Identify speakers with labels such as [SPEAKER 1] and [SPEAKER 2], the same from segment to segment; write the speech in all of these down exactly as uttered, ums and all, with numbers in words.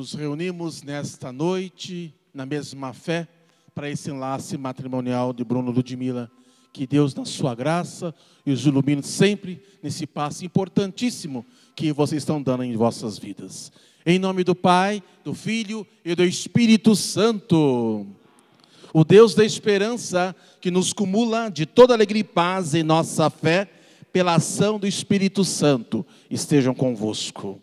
[SPEAKER 1] nos reunimos nesta noite, na mesma fé, para esse enlace matrimonial de Bruno e Ludmila. Que Deus, na sua graça, os ilumine sempre nesse passo importantíssimo que vocês estão dando em vossas vidas. Em nome do Pai, do Filho e do Espírito Santo. O Deus da esperança, que nos cumula de toda alegria e paz em nossa fé, pela ação do Espírito Santo, estejam convosco.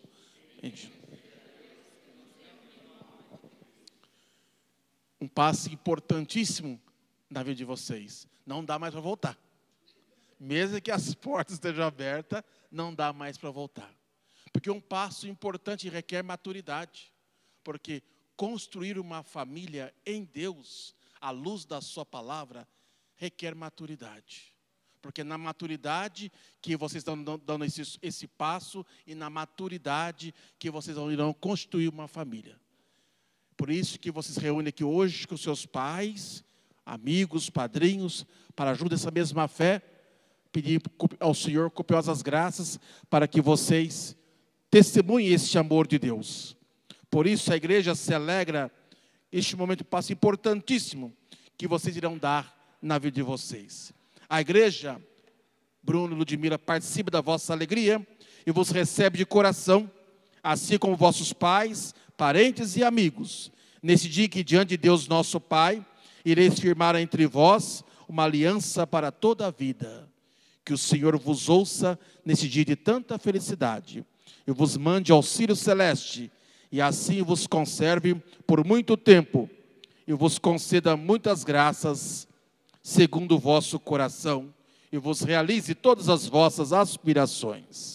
[SPEAKER 1] Um passo importantíssimo na vida de vocês. Não dá mais para voltar. Mesmo que as portas estejam abertas, não dá mais para voltar. Porque um passo importante requer maturidade. Porque construir uma família em Deus, à luz da sua palavra, requer maturidade. Porque na maturidade que vocês estão dando esse, esse passo, e na maturidade que vocês irão construir uma família. Por isso que vocês se reúnem aqui hoje com seus pais, amigos, padrinhos, para ajuda dessa mesma fé, pedir ao Senhor copiosas graças para que vocês testemunhem este amor de Deus. Por isso a igreja se alegra, este momento passo importantíssimo que vocês irão dar na vida de vocês. A igreja, Bruno e Ludmila, participa da vossa alegria e vos recebe de coração, assim como vossos pais, parentes e amigos, nesse dia que diante de Deus nosso Pai, ireis firmar entre vós uma aliança para toda a vida. Que o Senhor vos ouça nesse dia de tanta felicidade, e vos mande auxílio celeste, e assim vos conserve por muito tempo, e vos conceda muitas graças, segundo o vosso coração, e vos realize todas as vossas aspirações.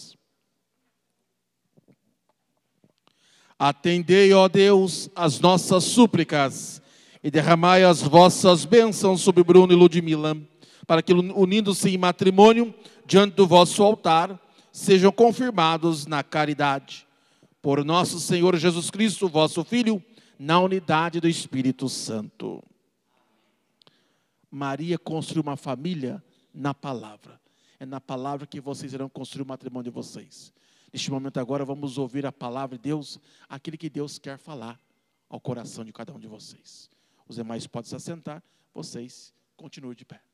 [SPEAKER 1] Atendei, ó Deus, as nossas súplicas, e derramai as vossas bênçãos sobre Bruno e Ludmila, para que, unindo-se em matrimônio, diante do vosso altar, sejam confirmados na caridade. Por nosso Senhor Jesus Cristo, vosso Filho, na unidade do Espírito Santo. Maria construiu uma família na palavra. É na palavra que vocês irão construir o matrimônio de vocês. Neste momento agora vamos ouvir a palavra de Deus, aquele que Deus quer falar ao coração de cada um de vocês. Os demais podem se assentar, vocês continuem de pé.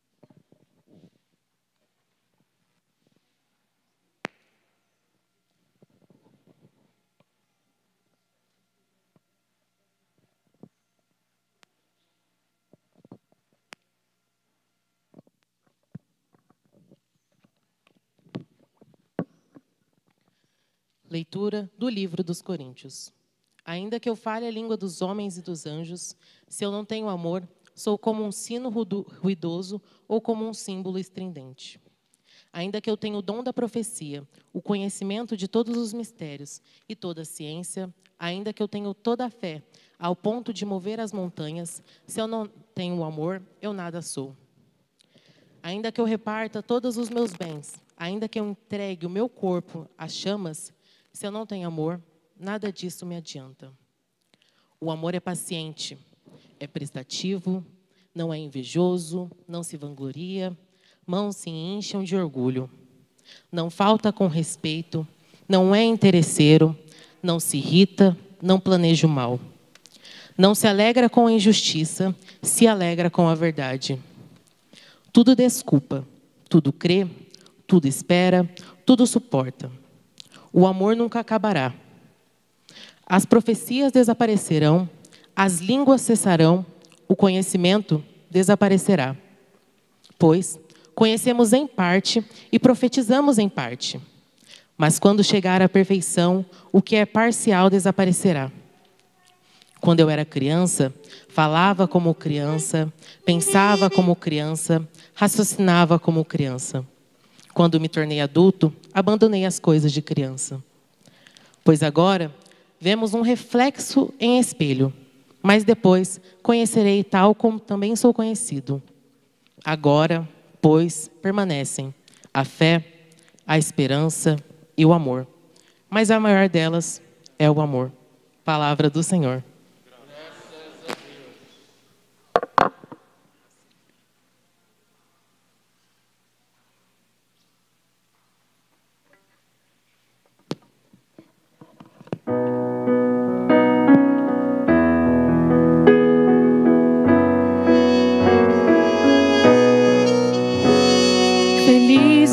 [SPEAKER 2] Leitura do livro dos Coríntios. Ainda que eu fale a língua dos homens e dos anjos, se eu não tenho amor, sou como um sino ruidoso ou como um símbolo estridente. Ainda que eu tenha o dom da profecia, o conhecimento de todos os mistérios e toda a ciência, ainda que eu tenha toda a fé, ao ponto de mover as montanhas, se eu não tenho o amor, eu nada sou. Ainda que eu reparta todos os meus bens, ainda que eu entregue o meu corpo às chamas, se eu não tenho amor, nada disso me adianta. O amor é paciente, é prestativo, não é invejoso, não se vangloria, mãos se incham de orgulho. Não falta com respeito, não é interesseiro, não se irrita, não planeja o mal. Não se alegra com a injustiça, se alegra com a verdade. Tudo desculpa, tudo crê, tudo espera, tudo suporta. O amor nunca acabará. As profecias desaparecerão, as línguas cessarão, o conhecimento desaparecerá. Pois conhecemos em parte e profetizamos em parte. Mas quando chegar à perfeição, o que é parcial desaparecerá. Quando eu era criança, falava como criança, pensava como criança, raciocinava como criança. Quando me tornei adulto, abandonei as coisas de criança. Pois agora, vemos um reflexo em espelho, mas depois conhecerei tal como também sou conhecido. Agora, pois, permanecem a fé, a esperança e o amor. Mas a maior delas é o amor. Palavra do Senhor.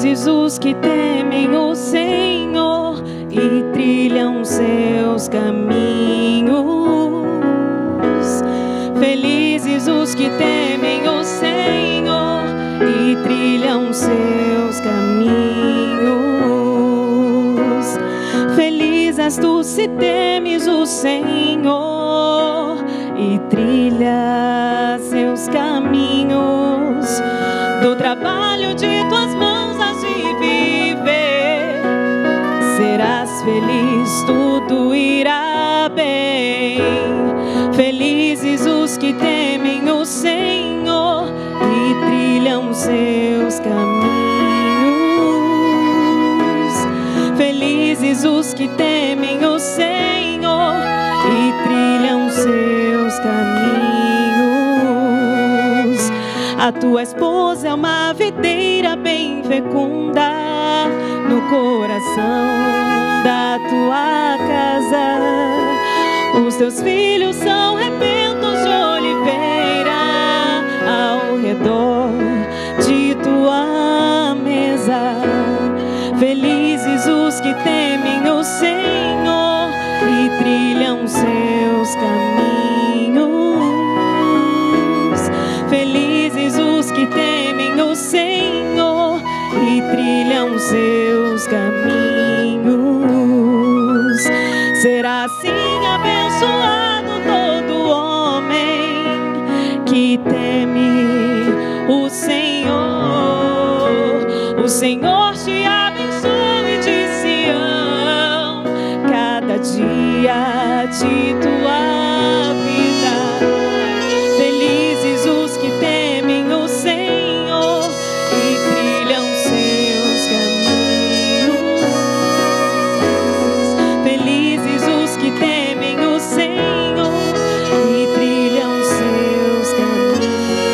[SPEAKER 3] Felizes os que temem o Senhor e trilham seus caminhos. Felizes os que temem o Senhor e trilham seus caminhos. Feliz és tu se temes o Senhor e trilha seus caminhos. Do trabalho de tuas mãos has de viver, serás feliz, tudo irá bem. Felizes os que temem o Senhor e trilham seus caminhos. Felizes os que temem o Senhor e trilham seus caminhos. A tua esposa é uma videira bem fecunda no coração da tua casa. Os teus filhos são rebentos de oliveira ao redor de tua mesa. Felizes os que temem o Senhor e trilham seus caminhos. Felizes os que temem o Senhor e trilham seus caminhos. Será assim abençoado todo homem que teme o Senhor. O Senhor te abençoe de Sião cada dia de tua vida. Felizes os que temem o Senhor e trilham seus caminhos. Felizes os que temem o Senhor e trilham seus caminhos.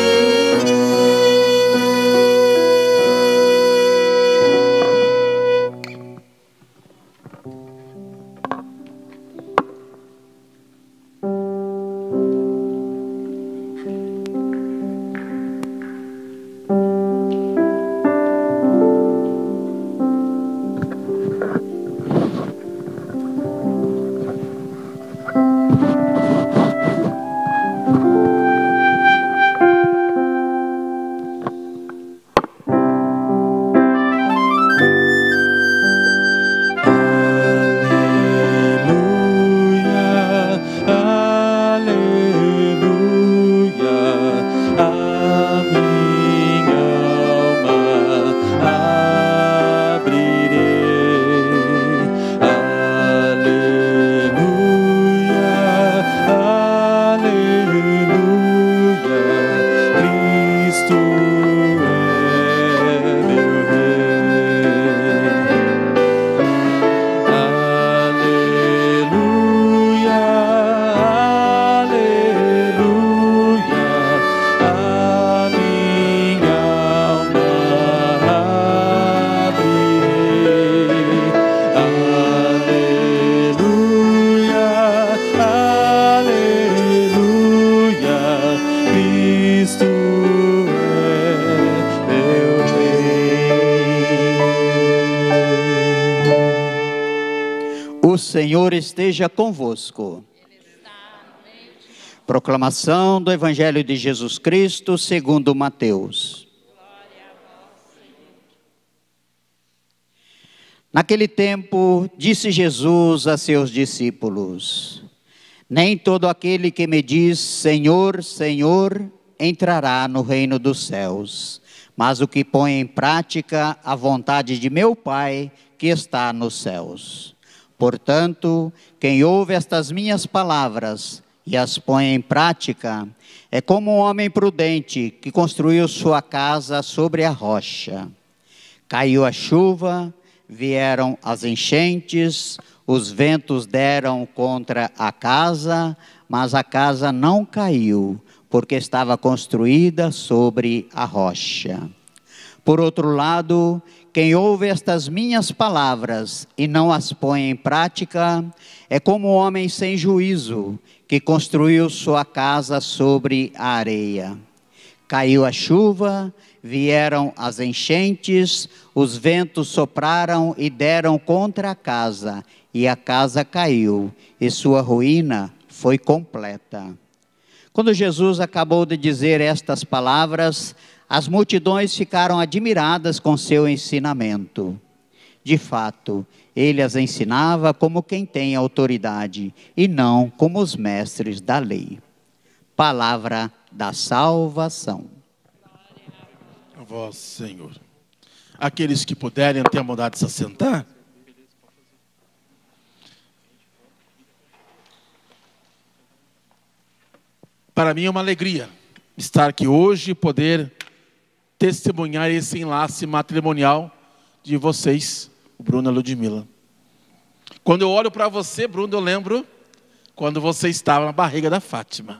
[SPEAKER 4] O Senhor esteja convosco. Proclamação do Evangelho de Jesus Cristo segundo Mateus. Naquele tempo, disse Jesus a seus discípulos: nem todo aquele que me diz Senhor, Senhor, entrará no reino dos céus, mas o que põe em prática a vontade de meu Pai que está nos céus. Portanto, quem ouve estas minhas palavras e as põe em prática, é como um homem prudente que construiu sua casa sobre a rocha. Caiu a chuva, vieram as enchentes, os ventos deram contra a casa, mas a casa não caiu, porque estava construída sobre a rocha. Por outro lado, quem ouve estas minhas palavras e não as põe em prática, é como um homem sem juízo, que construiu sua casa sobre a areia. Caiu a chuva, vieram as enchentes, os ventos sopraram e deram contra a casa, e a casa caiu, e sua ruína foi completa. Quando Jesus acabou de dizer estas palavras, as multidões ficaram admiradas com seu ensinamento. De fato, ele as ensinava como quem tem autoridade, e não como os mestres da lei. Palavra da salvação.
[SPEAKER 1] A vós, Senhor. Aqueles que puderem ter a bondade de se assentar. Para mim é uma alegria estar aqui hoje e poder testemunhar esse enlace matrimonial de vocês, o Bruno e a Ludmila. Quando eu olho para você, Bruno, eu lembro quando você estava na barriga da Fátima.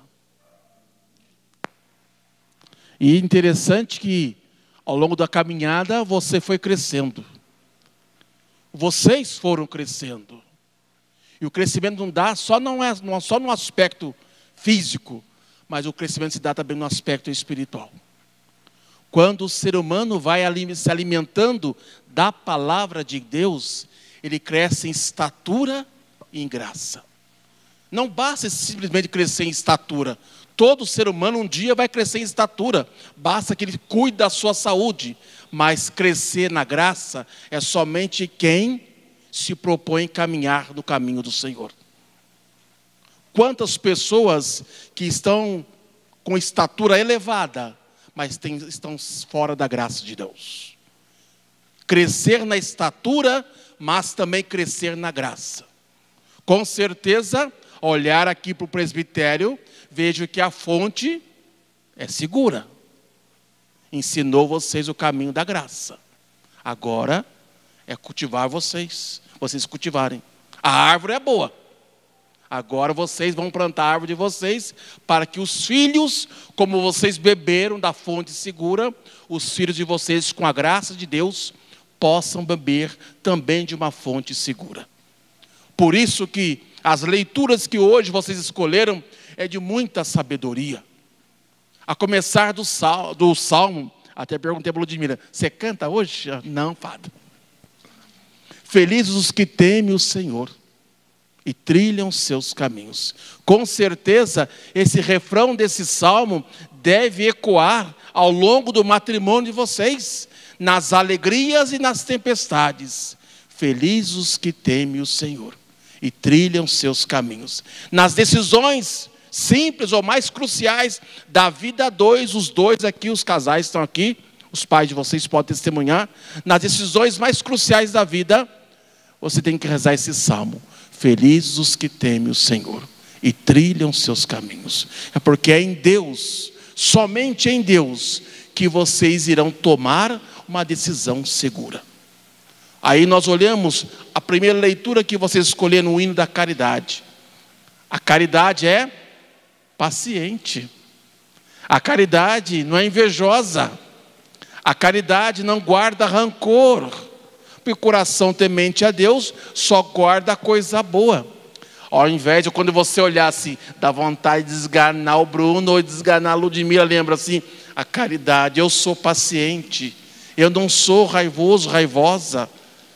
[SPEAKER 1] E interessante que ao longo da caminhada você foi crescendo. Vocês foram crescendo. E o crescimento não dá só, não é, não, só no aspecto físico, mas o crescimento se dá também no aspecto espiritual. Quando o ser humano vai se alimentando da palavra de Deus, ele cresce em estatura e em graça. Não basta simplesmente crescer em estatura. Todo ser humano um dia vai crescer em estatura. Basta que ele cuide da sua saúde. Mas crescer na graça é somente quem se propõe caminhar no caminho do Senhor. Quantas pessoas que estão com estatura elevada, mas tem, estão fora da graça de Deus. Crescer na estatura, mas também crescer na graça. Com certeza, olhar aqui para o presbitério, vejo que a fonte é segura. Ensinou vocês o caminho da graça. Agora é cultivar vocês, vocês cultivarem. A árvore é boa. Agora vocês vão plantar a árvore de vocês, para que os filhos, como vocês beberam da fonte segura, os filhos de vocês, com a graça de Deus, possam beber também de uma fonte segura. Por isso que as leituras que hoje vocês escolheram é de muita sabedoria. A começar do, sal, do Salmo, até perguntei para a Ludmila, você canta hoje? Não, Fado. Felizes os que temem o Senhor e trilham seus caminhos. Com certeza, esse refrão desse salmo deve ecoar ao longo do matrimônio de vocês, nas alegrias e nas tempestades. Felizes os que temem o Senhor e trilham seus caminhos. Nas decisões simples ou mais cruciais da vida a dois, os dois aqui, os casais estão aqui, os pais de vocês podem testemunhar, nas decisões mais cruciais da vida, você tem que rezar esse salmo. Felizes os que temem o Senhor e trilham seus caminhos. É porque é em Deus, somente em Deus, que vocês irão tomar uma decisão segura. Aí nós olhamos a primeira leitura que vocês escolheram no hino da caridade. A caridade é paciente. A caridade não é invejosa. A caridade não guarda rancor. Porque o coração temente a Deus só guarda coisa boa. Ao invés de quando você olhar assim, dá vontade de desganar o Bruno ou desganar a Ludmila, lembra assim, a caridade, eu sou paciente, eu não sou raivoso, raivosa.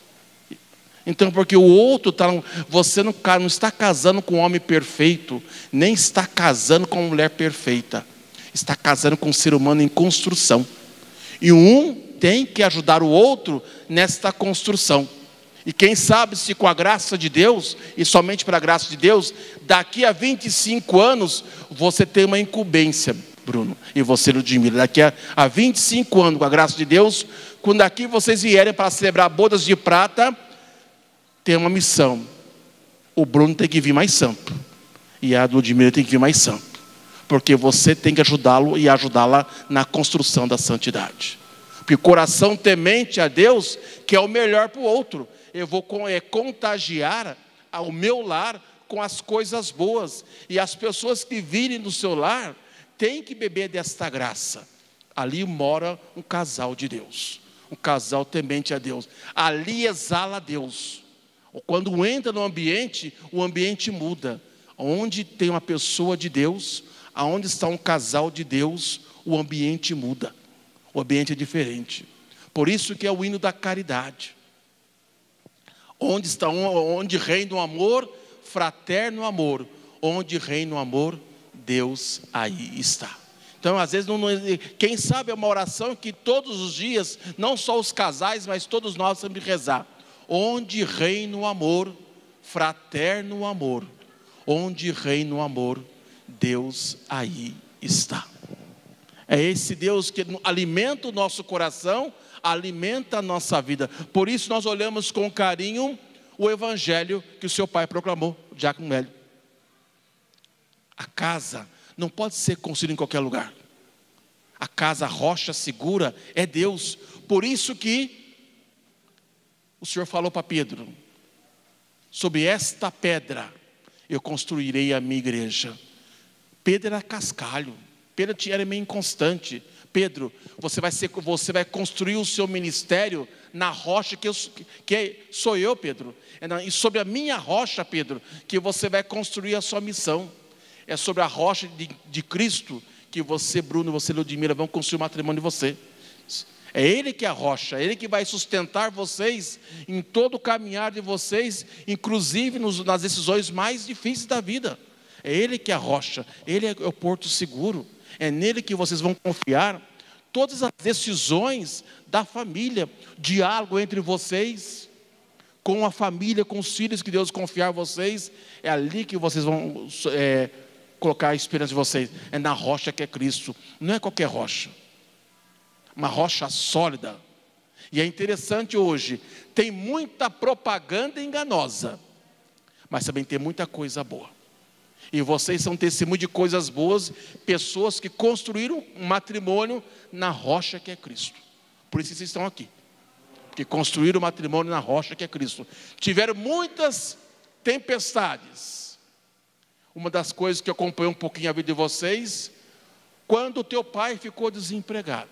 [SPEAKER 1] Então, porque o outro, tá, você não, não está casando com um homem perfeito, nem está casando com uma mulher perfeita, está casando com um ser humano em construção. E um tem que ajudar o outro nesta construção. E quem sabe se com a graça de Deus, e somente pela graça de Deus, daqui a vinte e cinco anos, você tem uma incumbência, Bruno, e você, Ludmila. Daqui a, a vinte e cinco anos, com a graça de Deus, quando aqui vocês vierem para celebrar bodas de prata, tem uma missão. O Bruno tem que vir mais santo, e a Ludmila tem que vir mais santo, porque você tem que ajudá-lo e ajudá-la na construção da santidade. Porque o coração temente a Deus quer o melhor para o outro. Eu vou é, contagiar ao meu lar com as coisas boas. E as pessoas que virem no seu lar têm que beber desta graça. Ali mora um casal de Deus. Um casal temente a Deus. Ali exala Deus. Quando entra no ambiente, o ambiente muda. Onde tem uma pessoa de Deus, aonde está um casal de Deus, o ambiente muda. O ambiente é diferente. Por isso que é o hino da caridade. Onde está onde reina o amor, fraterno amor. Onde reina o amor, Deus aí está. Então, às vezes, não, quem sabe é uma oração que todos os dias, não só os casais, mas todos nós temos que rezar. Onde reina o amor, fraterno amor. Onde reina o amor, Deus aí está. É esse Deus que alimenta o nosso coração, alimenta a nossa vida. Por isso nós olhamos com carinho o evangelho que o seu pai proclamou, o diácono Mélio. A casa não pode ser construída em qualquer lugar. A casa, a rocha segura é Deus. Por isso que o Senhor falou para Pedro: sobre esta pedra eu construirei a minha igreja. Pedro era cascalho, Pedro era meio inconstante. Pedro, você vai, ser, você vai construir o seu ministério na rocha que, eu, que sou eu, Pedro. E sobre a minha rocha, Pedro, que você vai construir a sua missão. É sobre a rocha de, de Cristo que você, Bruno, você, Ludmila, vão construir o matrimônio de você. É Ele que é a rocha, é Ele que vai sustentar vocês em todo o caminhar de vocês, inclusive nos, nas decisões mais difíceis da vida. É Ele que é a rocha, Ele é o porto seguro, é nele que vocês vão confiar. Todas as decisões da família, diálogo entre vocês, com a família, com os filhos que Deus confiar a vocês, é ali que vocês vão é, colocar a esperança de vocês. É na rocha que é Cristo, não é qualquer rocha. Uma rocha sólida. E é interessante hoje, tem muita propaganda enganosa, mas também tem muita coisa boa. E vocês são testemunho de coisas boas, pessoas que construíram um matrimônio na rocha que é Cristo. Por isso vocês estão aqui, que construíram o matrimônio na rocha que é Cristo. Tiveram muitas tempestades. Uma das coisas que acompanhou um pouquinho a vida de vocês, quando o teu pai ficou desempregado,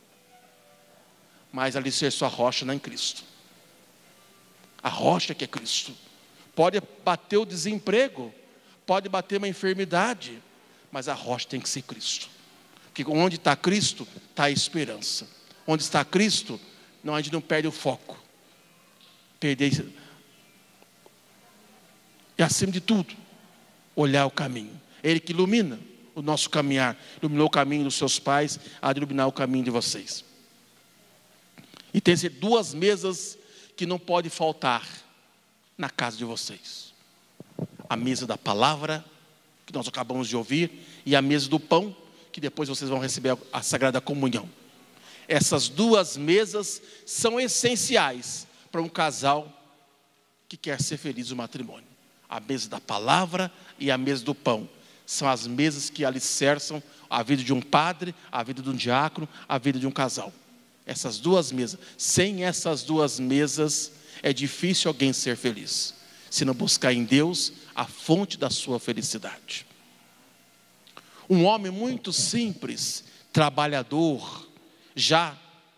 [SPEAKER 1] mas alicerçou a rocha não em Cristo. A rocha que é Cristo. Pode bater o desemprego, pode bater uma enfermidade, mas a rocha tem que ser Cristo. Porque onde está Cristo, está a esperança. Onde está Cristo, não, a gente não perde o foco. Perder. E acima de tudo, olhar o caminho. Ele que ilumina o nosso caminhar. Iluminou o caminho dos seus pais, há de iluminar o caminho de vocês. E tem duas mesas que não pode faltar na casa de vocês. A mesa da palavra, que nós acabamos de ouvir, e a mesa do pão, que depois vocês vão receber a Sagrada Comunhão. Essas duas mesas são essenciais para um casal que quer ser feliz no matrimônio. A mesa da palavra e a mesa do pão são as mesas que alicerçam a vida de um padre, a vida de um diácono, a vida de um casal. Essas duas mesas, sem essas duas mesas, é difícil alguém ser feliz, se não buscar em Deus a fonte da sua felicidade. Um homem muito simples, trabalhador, já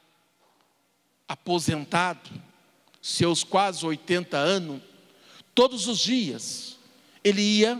[SPEAKER 1] aposentado, seus quase oitenta anos, todos os dias, ele ia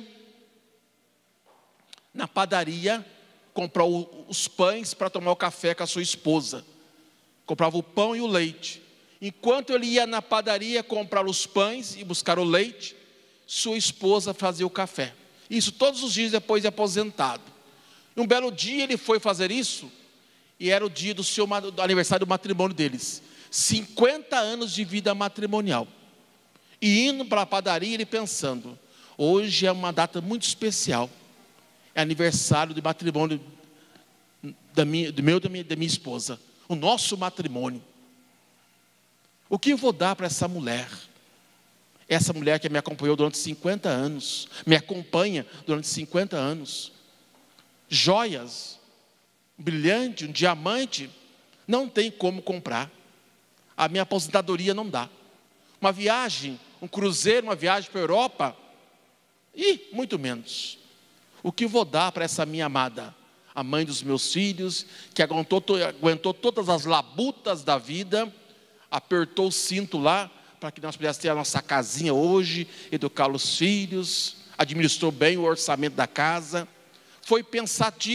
[SPEAKER 1] na padaria comprar os pães para tomar o café com a sua esposa. Comprava o pão e o leite. Enquanto ele ia na padaria comprar os pães e buscar o leite, sua esposa fazia o café. Isso todos os dias depois de aposentado. E um belo dia ele foi fazer isso, e era o dia do, seu, do aniversário do matrimônio deles. cinquenta anos de vida matrimonial. E indo para a padaria, ele pensando: hoje é uma data muito especial. É aniversário de matrimônio da minha, do meu, da minha, da minha esposa. O nosso matrimônio. O que eu vou dar para essa mulher? Essa mulher que me acompanhou durante cinquenta anos, me acompanha durante cinquenta anos. Joias, brilhante, um diamante, não tem como comprar. A minha aposentadoria não dá. Uma viagem, um cruzeiro, uma viagem para a Europa, e muito menos. O que eu vou dar para essa minha amada? A mãe dos meus filhos, que aguentou, aguentou todas as labutas da vida, apertou o cinto lá, para que nós pudéssemos ter a nossa casinha hoje, educar os filhos, administrou bem o orçamento da casa, foi pensativo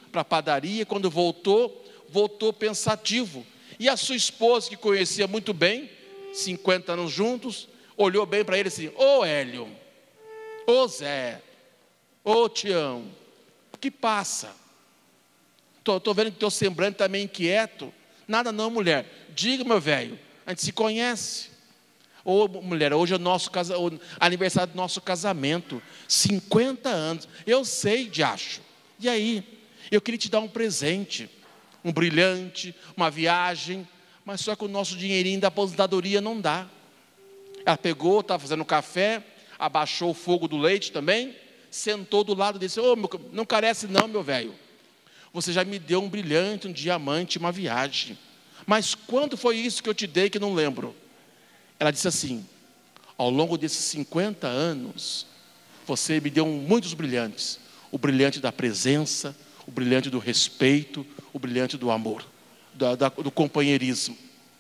[SPEAKER 1] para a padaria, quando voltou, voltou pensativo. E a sua esposa, que conhecia muito bem, cinquenta anos juntos, olhou bem para ele assim: ô Hélio, ô Zé, ô Tião, o que passa? Estou vendo que teu semblante está meio inquieto. Nada não, mulher. Diga, meu velho, a gente se conhece. Ô mulher, hoje é o nosso casa, o aniversário do nosso casamento, cinquenta anos. Eu sei, diacho. E aí? Eu queria te dar um presente, um brilhante, uma viagem, mas só que o nosso dinheirinho da aposentadoria não dá. Ela pegou, estava fazendo café, abaixou o fogo do leite também, sentou do lado desse: ô, não carece não, meu velho. Você já me deu um brilhante, um diamante, uma viagem. Mas quando foi isso que eu te dei que não lembro? Ela disse assim: ao longo desses cinquenta anos, você me deu muitos brilhantes. O brilhante da presença, o brilhante do respeito, o brilhante do amor, do, da, do companheirismo.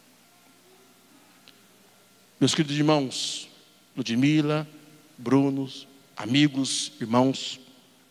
[SPEAKER 1] Meus queridos irmãos, Ludmila, Bruno, amigos, irmãos,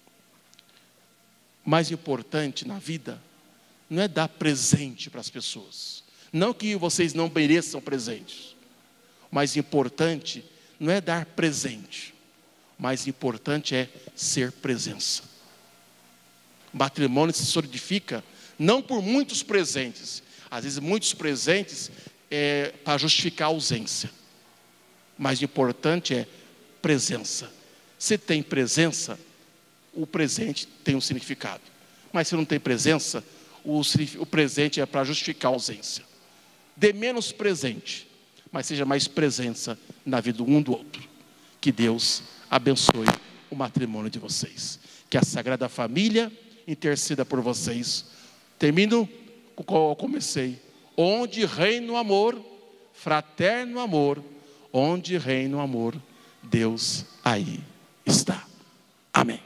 [SPEAKER 1] o mais importante na vida não é dar presente para as pessoas. Não que vocês não mereçam presentes. O mais importante não é dar presente. O mais importante é ser presença. O matrimônio se solidifica não por muitos presentes. Às vezes muitos presentes é para justificar a ausência. O mais importante é presença. Se tem presença, o presente tem um significado. Mas se não tem presença, o, o presente é para justificar a ausência. Dê menos presente, mas seja mais presença na vida um do outro. Que Deus abençoe o matrimônio de vocês. Que a Sagrada Família interceda por vocês. Termino com o qual eu comecei. Onde reina o amor, fraterno amor, onde reina o amor, Deus aí está. Amém.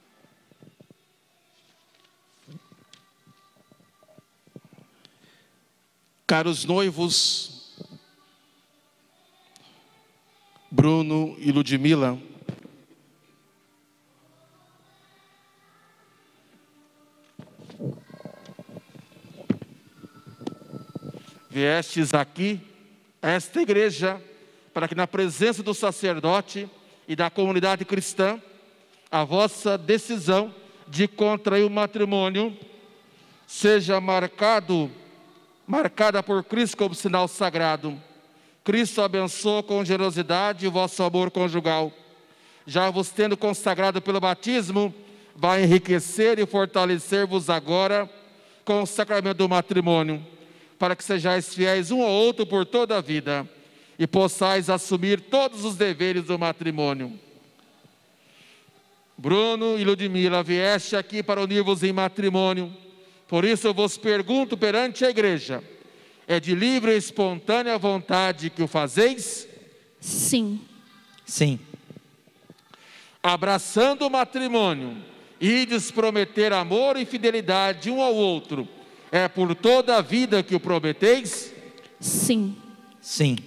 [SPEAKER 1] Caros noivos, Bruno e Ludmila, viestes aqui, a esta igreja, para que na presença do sacerdote e da comunidade cristã, a vossa decisão de contrair o matrimônio seja marcado, marcada por Cristo como sinal sagrado. Cristo abençoa com generosidade o vosso amor conjugal. Já vos tendo consagrado pelo batismo, vai enriquecer e fortalecer-vos agora com o sacramento do matrimônio, para que sejais fiéis um ao outro por toda a vida e possais assumir todos os deveres do matrimônio. Bruno e Ludmila, vieste aqui para unir-vos em matrimônio. Por isso eu vos pergunto perante a igreja: é de livre e espontânea vontade que o fazeis?
[SPEAKER 3] Sim.
[SPEAKER 5] Sim.
[SPEAKER 1] Abraçando o matrimônio, ides prometer amor e fidelidade um ao outro, é por toda a vida que o prometeis?
[SPEAKER 3] Sim.
[SPEAKER 5] Sim.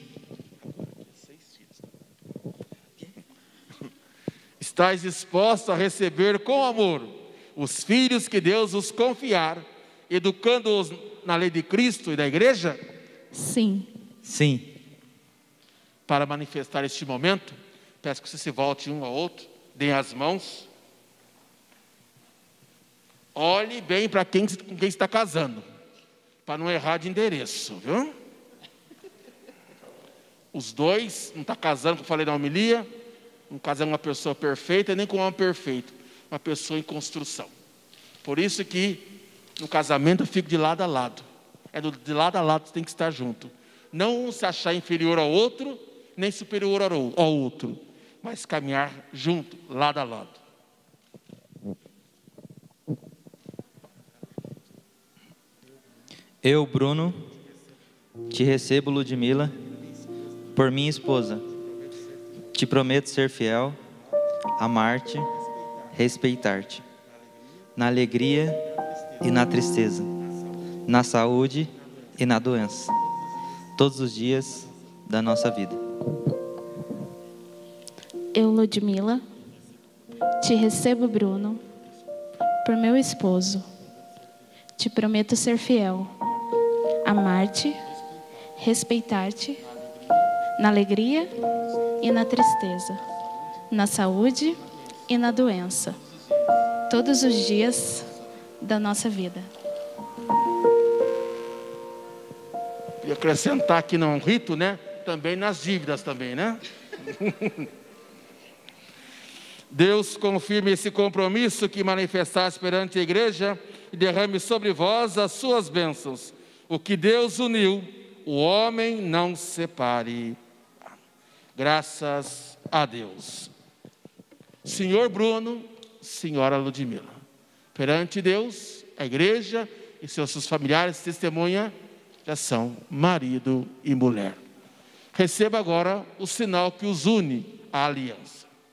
[SPEAKER 1] Estais dispostos a receber com amor os filhos que Deus os confiar, educando-os na lei de Cristo e da igreja?
[SPEAKER 3] Sim.
[SPEAKER 5] Sim.
[SPEAKER 1] Para manifestar este momento, peço que você se volte um ao outro, deem as mãos. Olhe bem para quem, com quem está casando, para não errar de endereço, viu? Os dois, não está casando, como eu falei na homilia, não casando com uma pessoa perfeita, nem com um homem perfeito, uma pessoa em construção. Por isso que no casamento eu fico de lado a lado. É do, de lado a lado que tem que estar junto. Não um se achar inferior ao outro, nem superior ao, ao outro, mas caminhar junto, lado a lado.
[SPEAKER 5] Eu, Bruno, te recebo, Ludmila, por minha esposa. Te prometo ser fiel, amar-te, respeitar-te, na alegria e na tristeza, na saúde e na doença, todos os dias da nossa vida.
[SPEAKER 3] Eu, Ludmila, te recebo, Bruno, por meu esposo.
[SPEAKER 6] te prometo ser fiel, amar-te, respeitar-te, na alegria e na tristeza, na saúde e na doença, todos os dias da nossa vida.
[SPEAKER 1] E acrescentar aqui não rito, né? Também nas dívidas também, né? Deus confirme esse compromisso que manifestaste perante a igreja e derrame sobre vós as suas bênçãos. O que Deus uniu, o homem não separe. Graças a Deus. Senhor Bruno, senhora Ludmila, perante Deus, a igreja e seus familiares testemunha já são marido e mulher. Receba agora o sinal que os une, a aliança.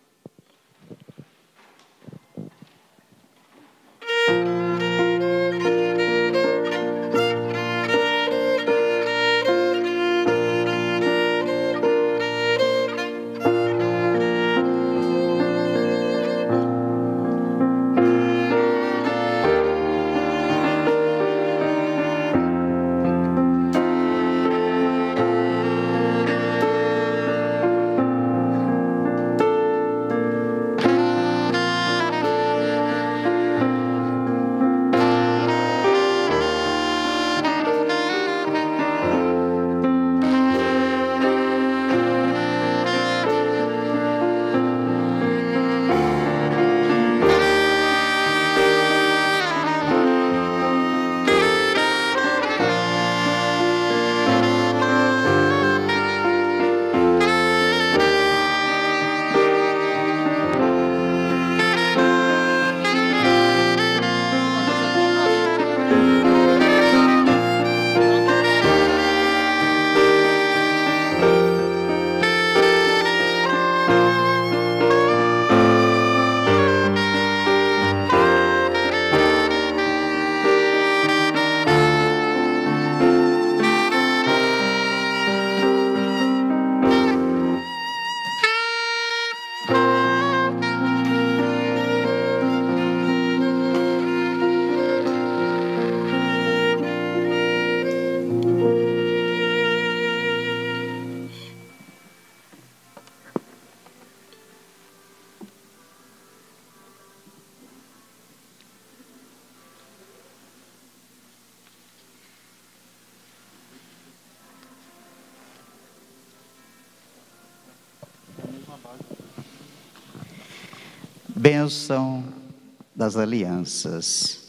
[SPEAKER 4] Bênção das alianças.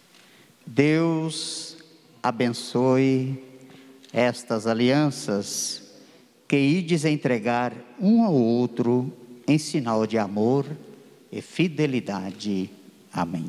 [SPEAKER 4] Deus abençoe estas alianças que ides entregar um ao outro em sinal de amor e fidelidade. Amém.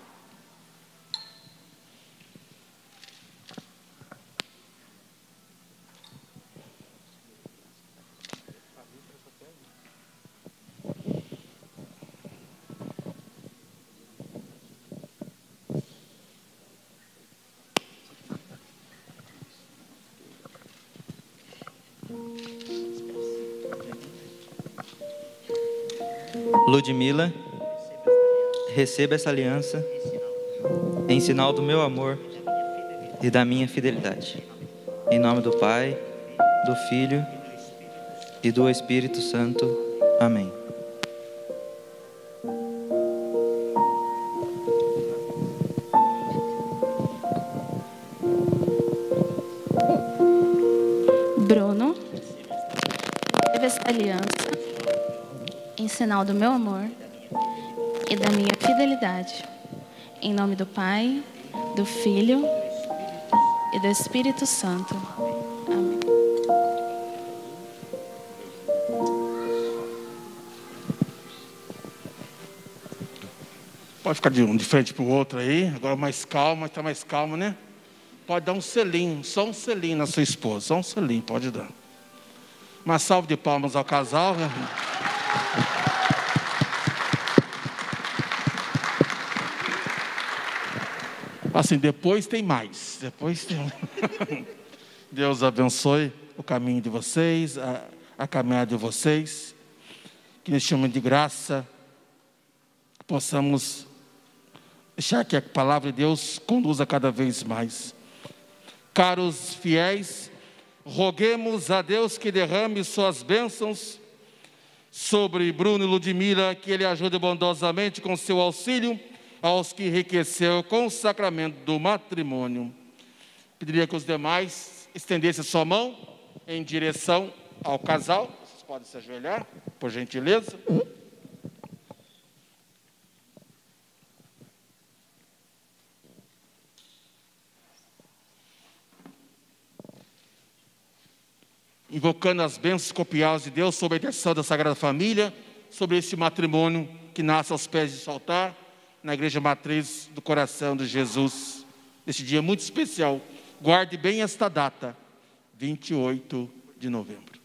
[SPEAKER 5] Ludmila, receba essa aliança em sinal do meu amor e da minha fidelidade. Em nome do Pai, do Filho e do Espírito Santo. Amém.
[SPEAKER 6] Bruno, receba essa aliança em sinal do meu amor e da minha fidelidade. Em nome do Pai, do Filho e do Espírito Santo. Amém.
[SPEAKER 1] Pode ficar de um de frente para o outro aí, agora mais calma, está mais calmo, né? Pode dar um selinho, só um selinho na sua esposa, só um selinho, pode dar. Uma salva de palmas ao casal, né? Assim, depois tem mais. Depois tem. Deus abençoe o caminho de vocês, a, a caminhada de vocês. Que neste momento de graça possamos deixar que a palavra de Deus conduza cada vez mais. Caros fiéis, roguemos a Deus que derrame suas bênçãos sobre Bruno e Ludmila, que Ele ajude bondosamente com seu auxílio aos que enriqueceu com o sacramento do matrimônio. Pediria que os demais estendessem sua mão em direção ao casal. Vocês podem se ajoelhar, por gentileza. Invocando as bênçãos copiosas de Deus sobre a intercessão da Sagrada Família, sobre esse matrimônio que nasce aos pés desse altar, na Igreja Matriz do Coração de Jesus. Neste dia muito especial, guarde bem esta data, vinte e oito de novembro.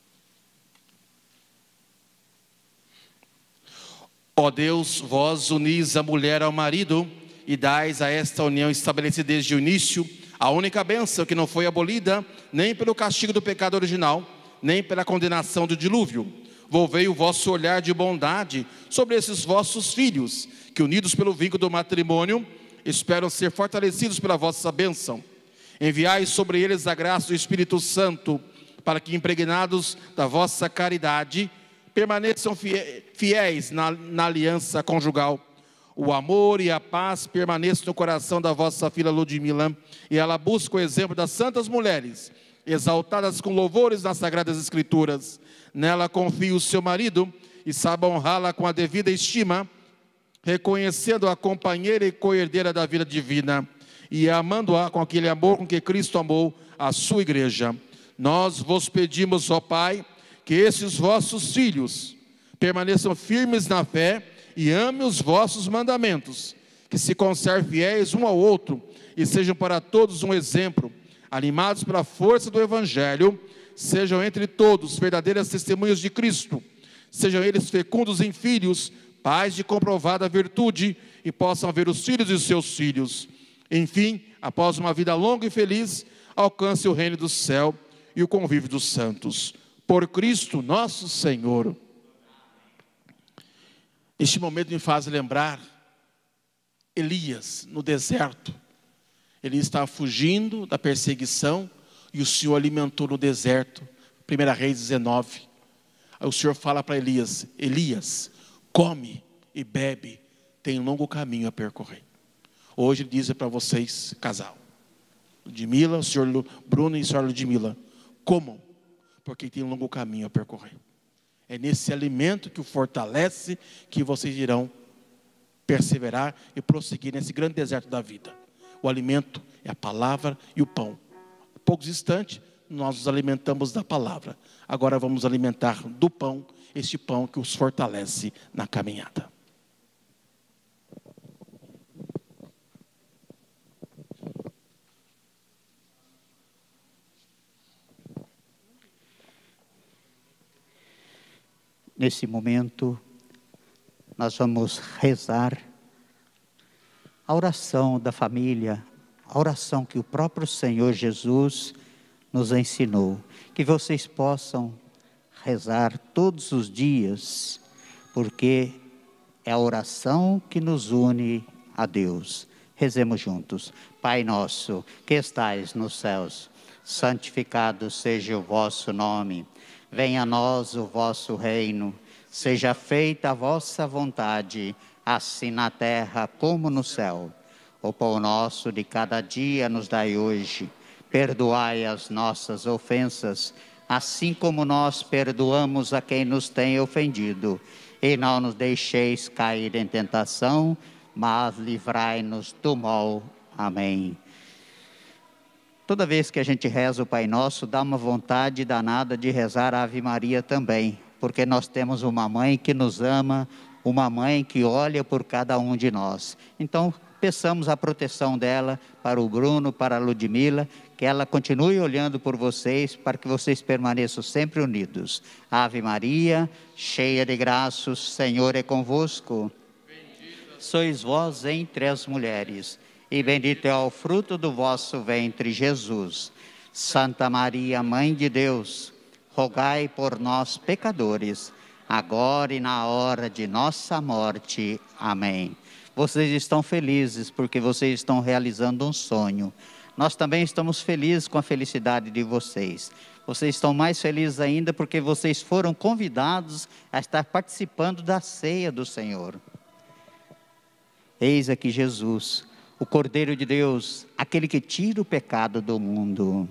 [SPEAKER 1] Ó Deus, vós unis a mulher ao marido e dais a esta união estabelecida desde o início a única bênção que não foi abolida nem pelo castigo do pecado original, nem pela condenação do dilúvio. Volvei o vosso olhar de bondade sobre esses vossos filhos, que unidos pelo vínculo do matrimônio, esperam ser fortalecidos pela vossa bênção. Enviai sobre eles a graça do Espírito Santo, para que, impregnados da vossa caridade, permaneçam fiéis na, na aliança conjugal. O amor e a paz permaneçam no coração da vossa filha Ludmila, e ela busca o exemplo das santas mulheres, exaltadas com louvores nas Sagradas Escrituras. Nela confia o seu marido e saiba honrá-la com a devida estima, reconhecendo a companheira e co-herdeira da vida divina, e amando-a com aquele amor com que Cristo amou a sua igreja. Nós vos pedimos, ó Pai, que esses vossos filhos permaneçam firmes na fé e amem os vossos mandamentos, que se conservem fiéis um ao outro e sejam para todos um exemplo, animados pela força do Evangelho, sejam entre todos verdadeiras testemunhas de Cristo, sejam eles fecundos em filhos, pais de comprovada virtude, e possam ver os filhos de seus filhos. Enfim, após uma vida longa e feliz, alcance o reino do céu e o convívio dos santos. Por Cristo nosso Senhor. Este momento me faz lembrar Elias no deserto. Ele estava fugindo da perseguição e o Senhor alimentou no deserto. primeira Reis dezenove. Aí o Senhor fala para Elias: Elias, come e bebe, tem um longo caminho a percorrer. Hoje ele diz para vocês, casal, Ludmila, o senhor Bruno e a senhora Ludmila, comam, porque tem um longo caminho a percorrer. É nesse alimento que o fortalece que vocês irão perseverar e prosseguir nesse grande deserto da vida. O alimento é a palavra e o pão. Há poucos instantes nós nos alimentamos da palavra. Agora vamos alimentar do pão, este pão que os fortalece na caminhada.
[SPEAKER 4] Nesse momento, nós vamos rezar a oração da família, a oração que o próprio Senhor Jesus nos ensinou. Que vocês possam rezar todos os dias, porque é a oração que nos une a Deus. Rezemos juntos. Pai nosso, que estais nos céus, santificado seja o vosso nome. Venha a nós o vosso reino, seja feita a vossa vontade, assim na terra como no céu. O pão nosso de cada dia nos dai hoje. Perdoai as nossas ofensas, assim como nós perdoamos a quem nos tem ofendido. E não nos deixeis cair em tentação, mas livrai-nos do mal. Amém. Toda vez que a gente reza o Pai Nosso, dá uma vontade danada de rezar a Ave Maria também, porque nós temos uma mãe que nos ama, uma mãe que olha por cada um de nós. Então, peçamos a proteção dela para o Bruno, para a Ludmila, que ela continue olhando por vocês, para que vocês permaneçam sempre unidos. Ave Maria, cheia de graça, o Senhor é convosco. Bendita sois vós entre as mulheres, e bendito é o fruto do vosso ventre, Jesus. Santa Maria, Mãe de Deus, rogai por nós, pecadores, agora e na hora de nossa morte. Amém. Vocês estão felizes porque vocês estão realizando um sonho. Nós também estamos felizes com a felicidade de vocês. Vocês estão mais felizes ainda porque vocês foram convidados a estar participando da ceia do Senhor. Eis aqui Jesus, o Cordeiro de Deus, aquele que tira o pecado do mundo.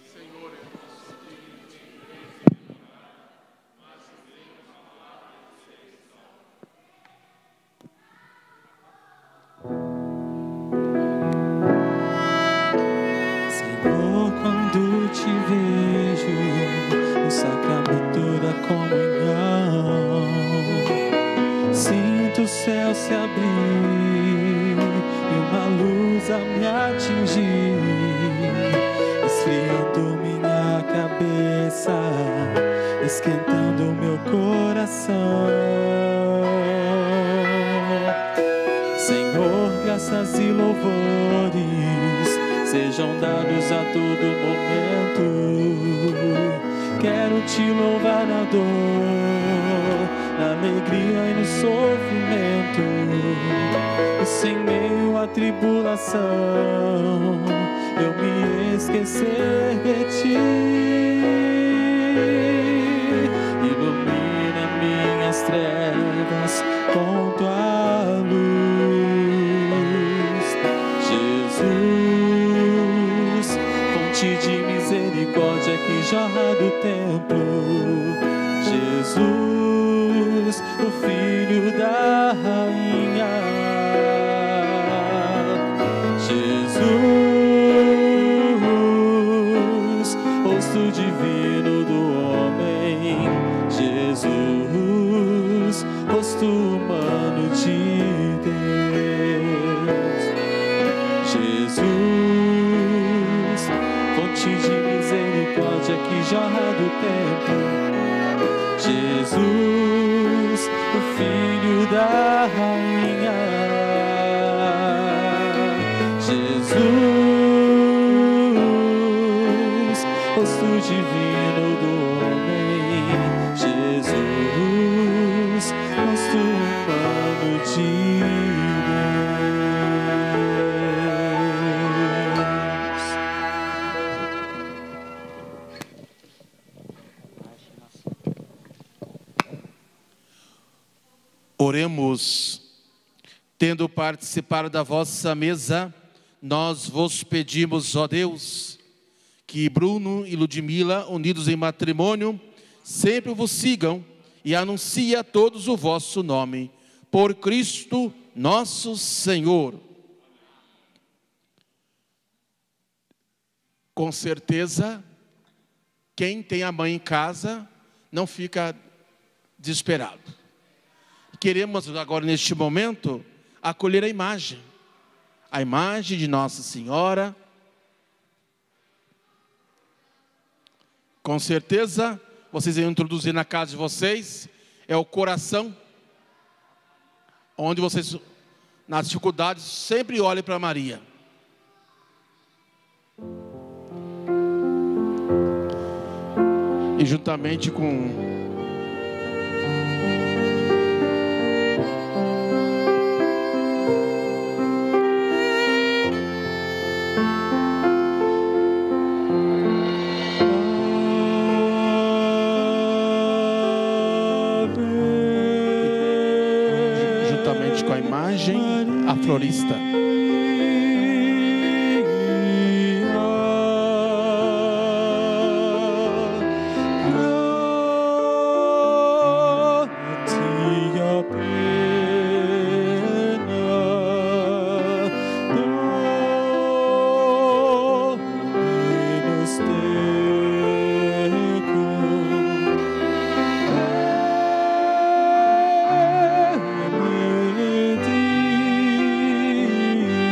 [SPEAKER 7] Senhor, quando te vejo no sacramento da comunhão, sinto o céu se abrir e uma luz a me atingir, esfriando minha cabeça, esquentando meu coração. Senhor, graças e louvores sejam dados a todo momento. Quero te louvar na dor, na alegria e no sofrimento, e sem meio à tribulação eu me esquecer de ti. Ilumina minhas trevas com tua luz, Jesus, fonte de misericórdia que jorra do templo, Jesus, o Filho da Rainha, Jesus, rosto divino do homem, Jesus, rosto humano de Deus, Jesus, fonte de misericórdia que jorra do templo, Jesus, o Filho da Rainha, Jesus, rosto divino do homem, Jesus, rosto humano de
[SPEAKER 1] Oremos. Tendo participado da vossa mesa, nós vos pedimos, ó Deus, que Bruno e Ludmila, unidos em matrimônio, sempre vos sigam e anunciem a todos o vosso nome. Por Cristo nosso Senhor. Com certeza, quem tem a mãe em casa não fica desesperado. Queremos agora, neste momento, acolher a imagem. A imagem de Nossa Senhora. Com certeza, vocês vão introduzir na casa de vocês, é o coração, onde vocês, nas dificuldades, sempre olhem para Maria. E juntamente com com a imagem, a florista.
[SPEAKER 7] ti.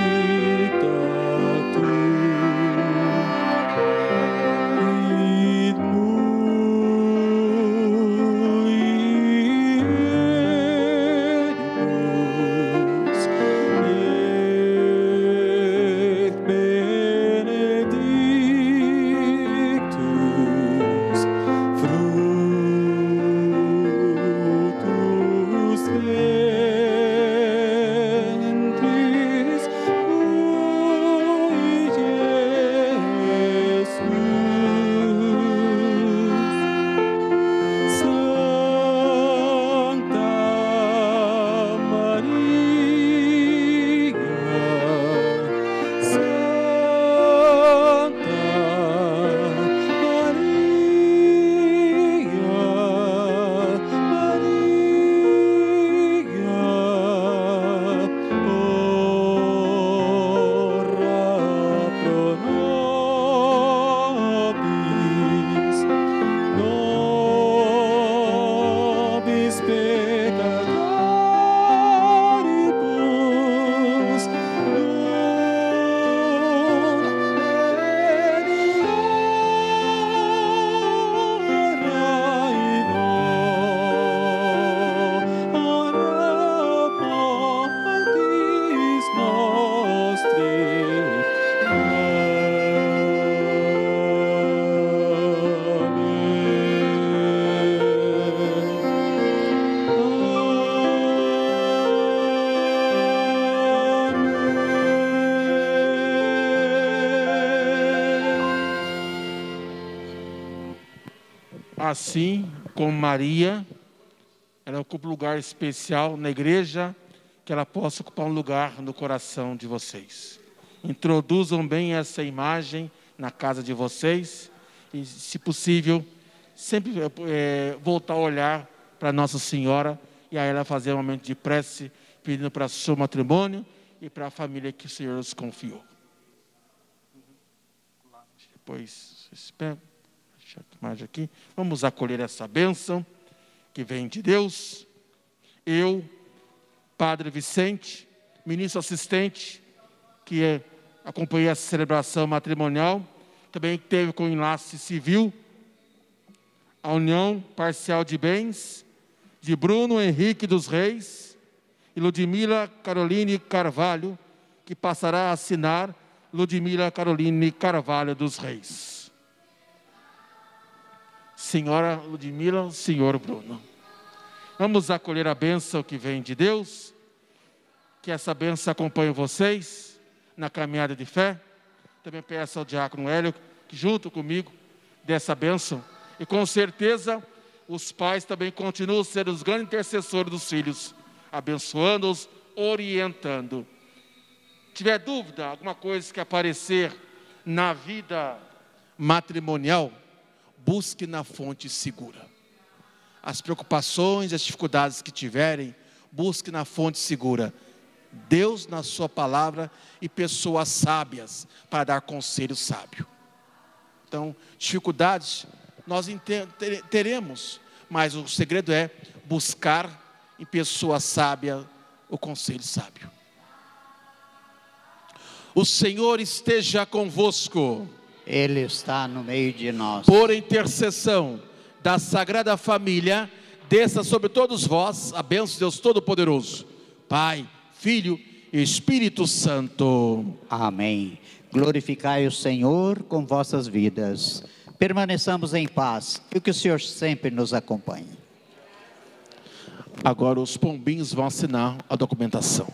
[SPEAKER 1] assim como Maria, ela ocupa um lugar especial na igreja, que ela possa ocupar um lugar no coração de vocês. Introduzam bem essa imagem na casa de vocês e, se possível, sempre é, voltar a olhar para Nossa Senhora e a ela fazer um momento de prece, pedindo para o seu matrimônio e para a família que o Senhor os confiou. Depois, espera, deixa eu tomar aqui. Vamos acolher essa bênção que vem de Deus. Eu, Padre Vicente, ministro assistente, que é, acompanhei essa celebração matrimonial, também teve com enlace civil a união parcial de bens de Bruno Henrique dos Reis e Ludmila Caroline Carvalho, que passará a assinar Ludmila Caroline Carvalho dos Reis. Senhora Ludmila, senhor Bruno. Vamos acolher a bênção que vem de Deus, que essa bênção acompanhe vocês na caminhada de fé. Também peço ao diácono Hélio, que junto comigo, dê essa bênção. E com certeza, os pais também continuam sendo os grandes intercessores dos filhos, abençoando-os, orientando. Se tiver dúvida, alguma coisa que aparecer na vida matrimonial, busque na fonte segura. As preocupações, as dificuldades que tiverem, busque na fonte segura. Deus na sua palavra e pessoas sábias para dar conselho sábio. Então, dificuldades nós teremos, mas o segredo é buscar em pessoa sábia o conselho sábio. O Senhor esteja convosco.
[SPEAKER 4] Ele está no meio de nós.
[SPEAKER 1] Por intercessão da Sagrada Família, desça sobre todos vós a bênção de Deus Todo-Poderoso, Pai, Filho e Espírito Santo.
[SPEAKER 4] Amém. Glorificai o Senhor com vossas vidas. Permaneçamos em paz e que o Senhor sempre nos acompanhe.
[SPEAKER 1] Agora os pombinhos vão assinar a documentação.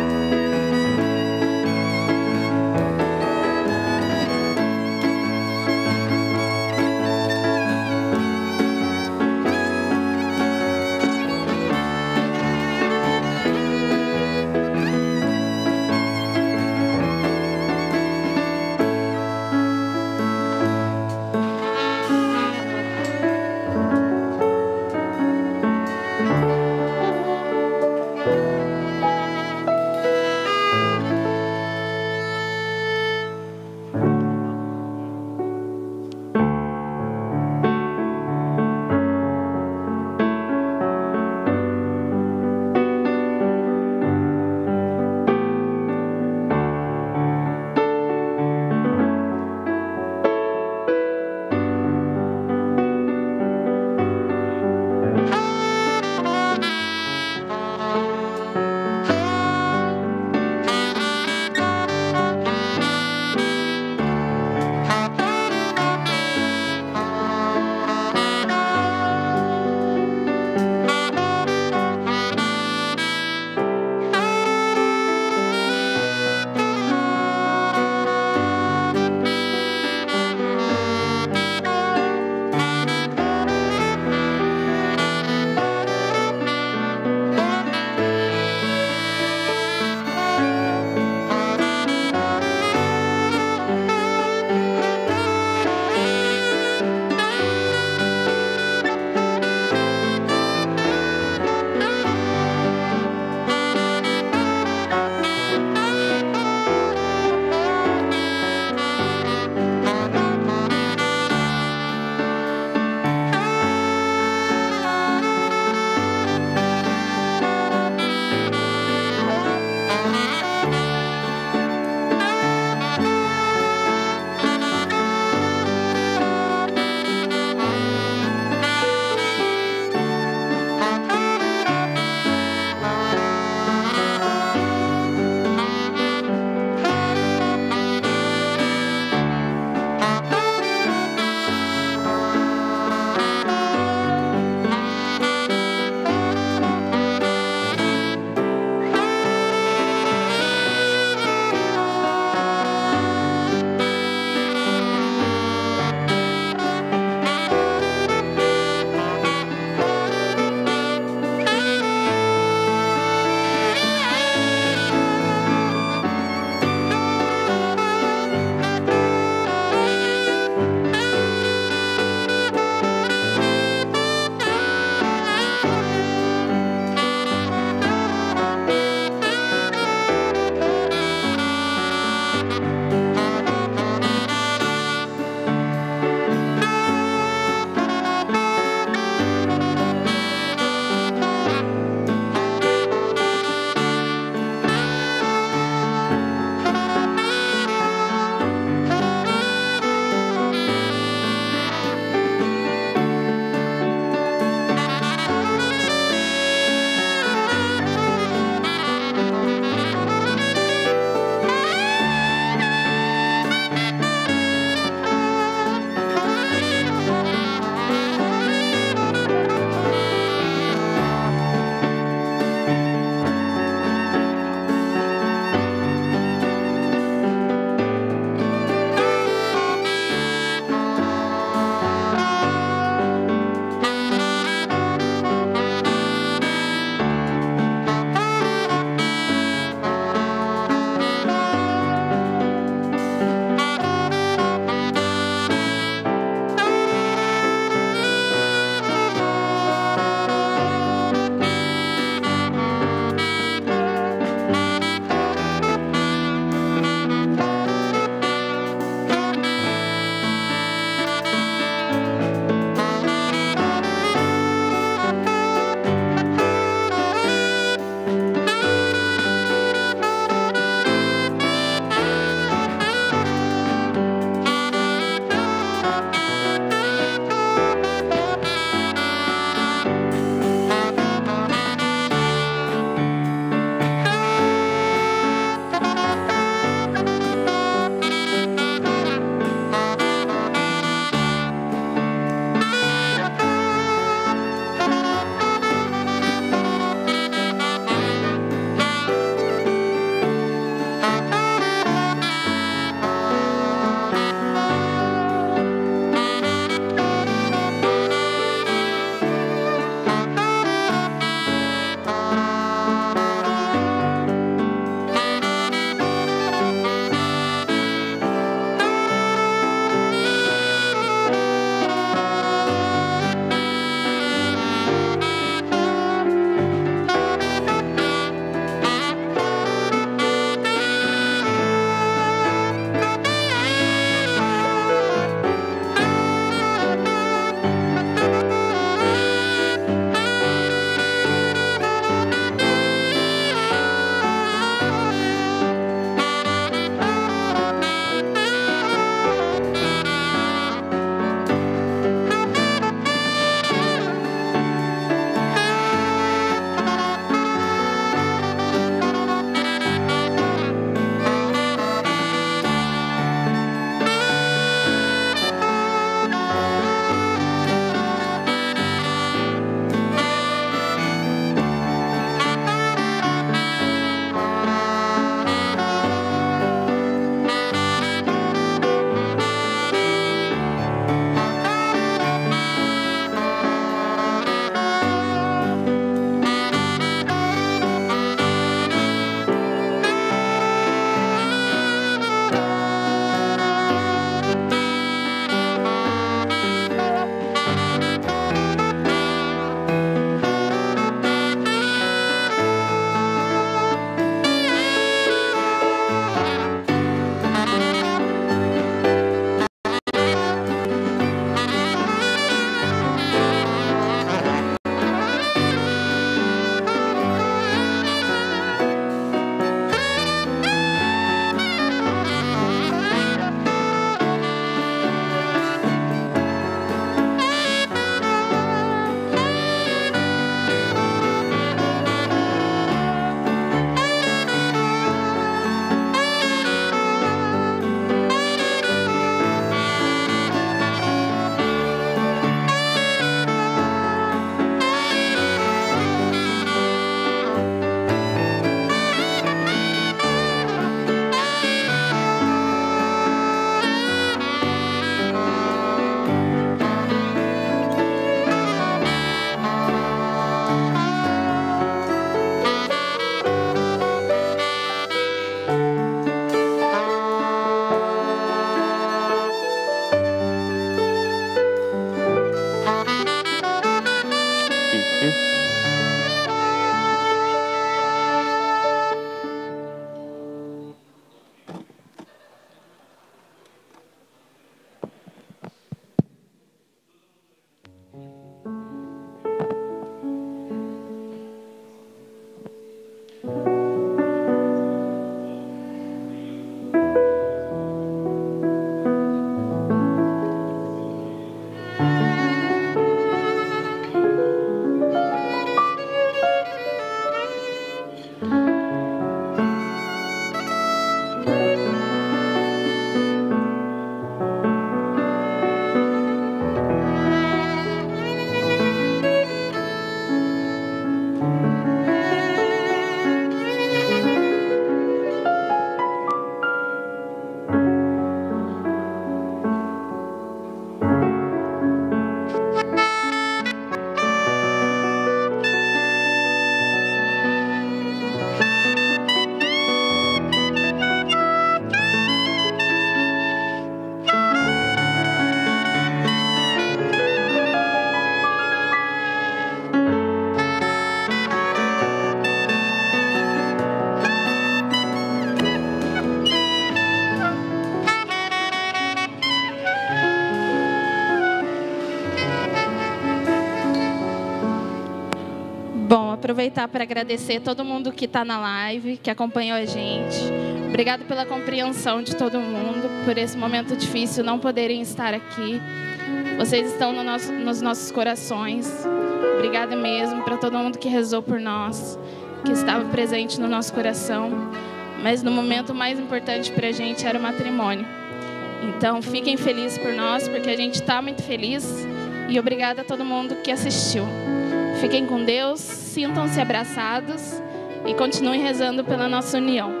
[SPEAKER 6] aproveitar para agradecer todo mundo que está na live, que acompanhou a gente. Obrigado pela compreensão de todo mundo, por esse momento difícil, não poderem estar aqui. Vocês estão no nosso, nos nossos corações. Obrigada mesmo para todo mundo que rezou por nós, que estava presente no nosso coração. Mas no momento mais importante para a gente era o matrimônio. Então, fiquem felizes por nós, porque a gente está muito feliz. E obrigada a todo mundo que assistiu. Fiquem com Deus, sintam-se abraçados e continuem rezando pela nossa união.